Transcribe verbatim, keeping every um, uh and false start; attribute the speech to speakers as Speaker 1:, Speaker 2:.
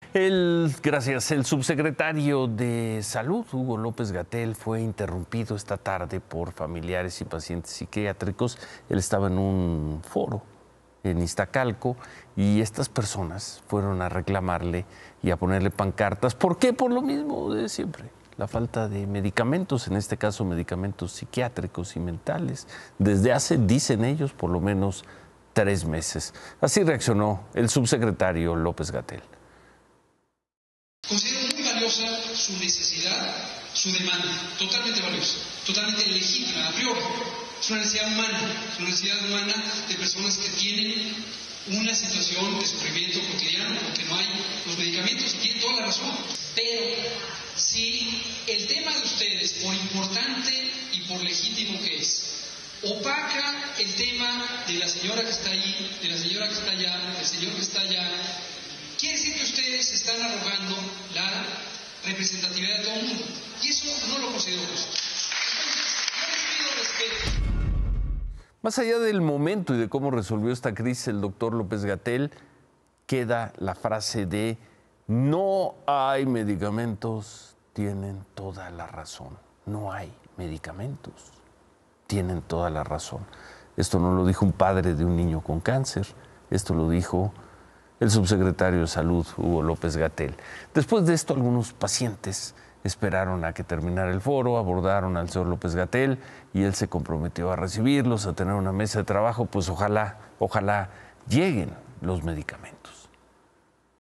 Speaker 1: El, gracias. El subsecretario de Salud, Hugo López-Gatell, fue interrumpido esta tarde por familiares y pacientes psiquiátricos. Él estaba en un foro en Iztacalco y estas personas fueron a reclamarle y a ponerle pancartas. ¿Por qué? Por lo mismo de siempre. La falta de medicamentos, en este caso medicamentos psiquiátricos y mentales, desde hace, dicen ellos, por lo menos tres meses. Así reaccionó el subsecretario López-Gatell.
Speaker 2: Considero muy valiosa su necesidad, su demanda, totalmente valiosa, totalmente legítima, a priori. Es una necesidad humana, es una necesidad humana de personas que tienen una situación de sufrimiento cotidiano, porque no hay los medicamentos, y tienen toda la razón. Pero si el tema de ustedes, por importante y por legítimo que es, opaca el tema de la señora que está ahí, de la señora que está allá, del señor que está allá, quiere decir que ustedes están arrogando la representatividad de todo el mundo. Y eso no lo considero justo. Entonces, yo les pido respeto.
Speaker 1: Más allá del momento y de cómo resolvió esta crisis el doctor López-Gatell, queda la frase de no hay medicamentos, tienen toda la razón. No hay medicamentos, tienen toda la razón. Esto no lo dijo un padre de un niño con cáncer, esto lo dijo el subsecretario de Salud, Hugo López-Gatell. Después de esto, algunos pacientes esperaron a que terminara el foro, abordaron al señor López-Gatell y él se comprometió a recibirlos, a tener una mesa de trabajo. Pues ojalá, ojalá lleguen los medicamentos.